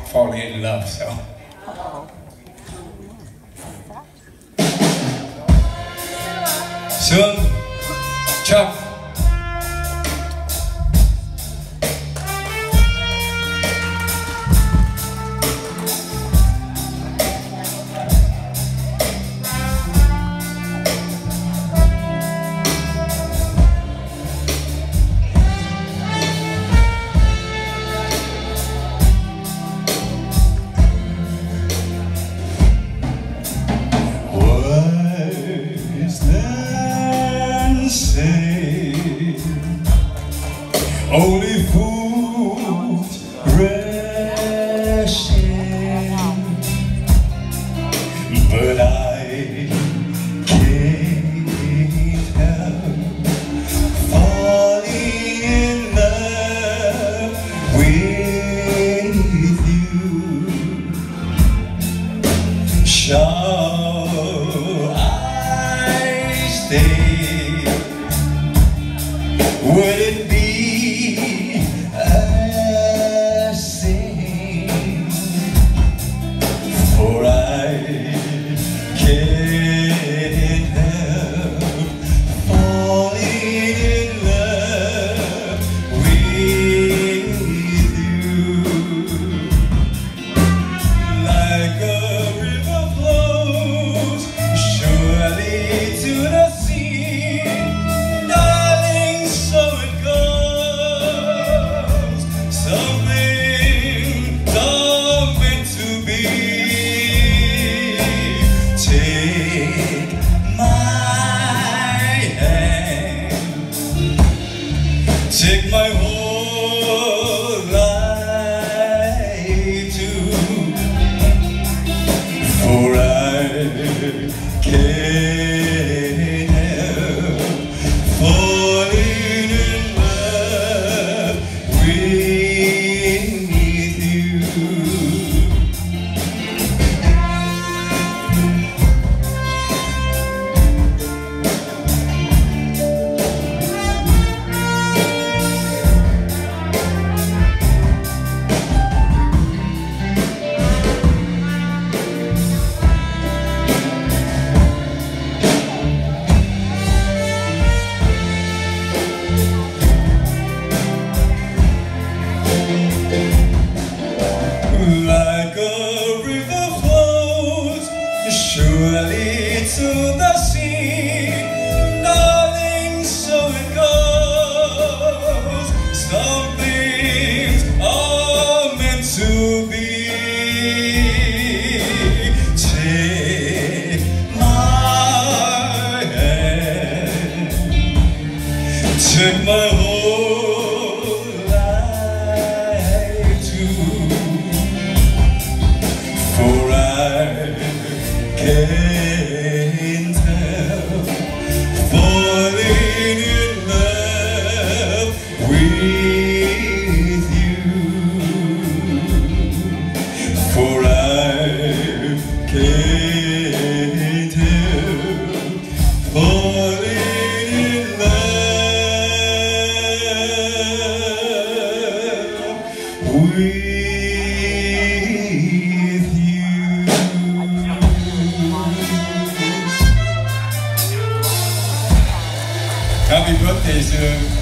falling in love, so. Soon, Chuck. Only fools rush in, but I can't help falling in love with you. Shall I stay? Will it be a sin? For I can't help falling in love with you. Like a river flows surely to the sea, darling, so it goes. Some things are meant to be. Take my hand, take my whole life too, for I can't help falling in love with you. Like a river flows surely to the sea, darling, so it goes. Some things are meant to be. Take my hand, take my whole life too, for I can't help falling in love with you. For I can't help falling in love with you. Happy birthday, sir.